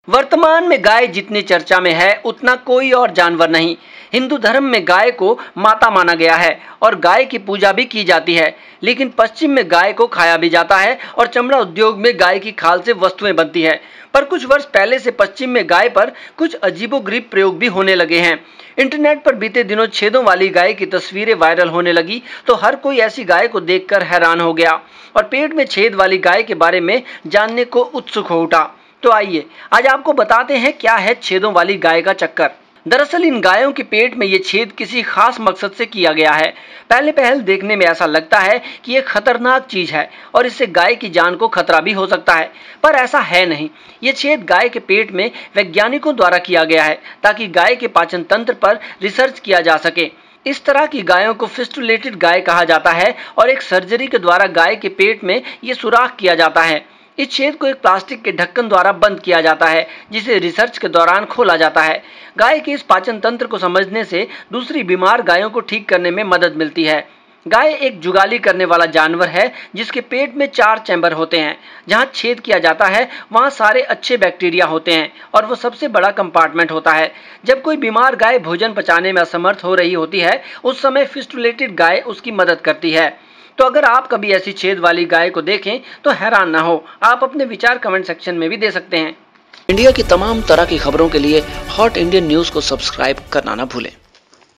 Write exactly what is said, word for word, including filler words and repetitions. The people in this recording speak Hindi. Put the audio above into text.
वर्तमान में गाय जितनी चर्चा में है उतना कोई और जानवर नहीं। हिंदू धर्म में गाय को माता माना गया है और गाय की पूजा भी की जाती है, लेकिन पश्चिम में गाय को खाया भी जाता है और चमड़ा उद्योग में गाय की खाल से वस्तुएं बनती है। पर कुछ वर्ष पहले से पश्चिम में गाय पर कुछ अजीबोगरीब प्रयोग भी होने लगे हैं। इंटरनेट पर बीते दिनों छेदों वाली गाय की तस्वीरें वायरल होने लगी तो हर कोई ऐसी गाय को देखकर हैरान हो गया और पेट में छेद वाली गाय के बारे में जानने को उत्सुक हो उठा। तो आइए आज आपको बताते हैं क्या है छेदों वाली गाय का चक्कर। दरअसल इन गायों के पेट में ये छेद किसी खास मकसद से किया गया है। पहले पहल देखने में ऐसा लगता है कि ये खतरनाक चीज है और इससे गाय की जान को खतरा भी हो सकता है, पर ऐसा है नहीं। ये छेद गाय के पेट में वैज्ञानिकों द्वारा किया गया है ताकि गाय के पाचन तंत्र पर रिसर्च किया जा सके। इस तरह की गायों को फिस्टुलेटेड गाय कहा जाता है और एक सर्जरी के द्वारा गाय के पेट में ये सुराख किया जाता है। इस छेद को एक प्लास्टिक के ढक्कन द्वारा बंद किया जाता है जिसे रिसर्च के दौरान खोला जाता है। गाय के इस पाचन तंत्र को समझने से दूसरी बीमार गायों को ठीक करने में मदद मिलती है। गाय एक जुगाली करने वाला जानवर है जिसके पेट में चार चैम्बर होते हैं। जहां छेद किया जाता है वहां सारे अच्छे बैक्टीरिया होते हैं और वो सबसे बड़ा कंपार्टमेंट होता है। जब कोई बीमार गाय भोजन पचाने में असमर्थ हो रही होती है उस समय फिस्टुलेटेड गाय उसकी मदद करती है। तो अगर आप कभी ऐसी छेद वाली गाय को देखें तो हैरान ना हो। आप अपने विचार कमेंट सेक्शन में भी दे सकते हैं। इंडिया की तमाम तरह की खबरों के लिए हॉट इंडियन न्यूज को सब्सक्राइब करना ना भूलें।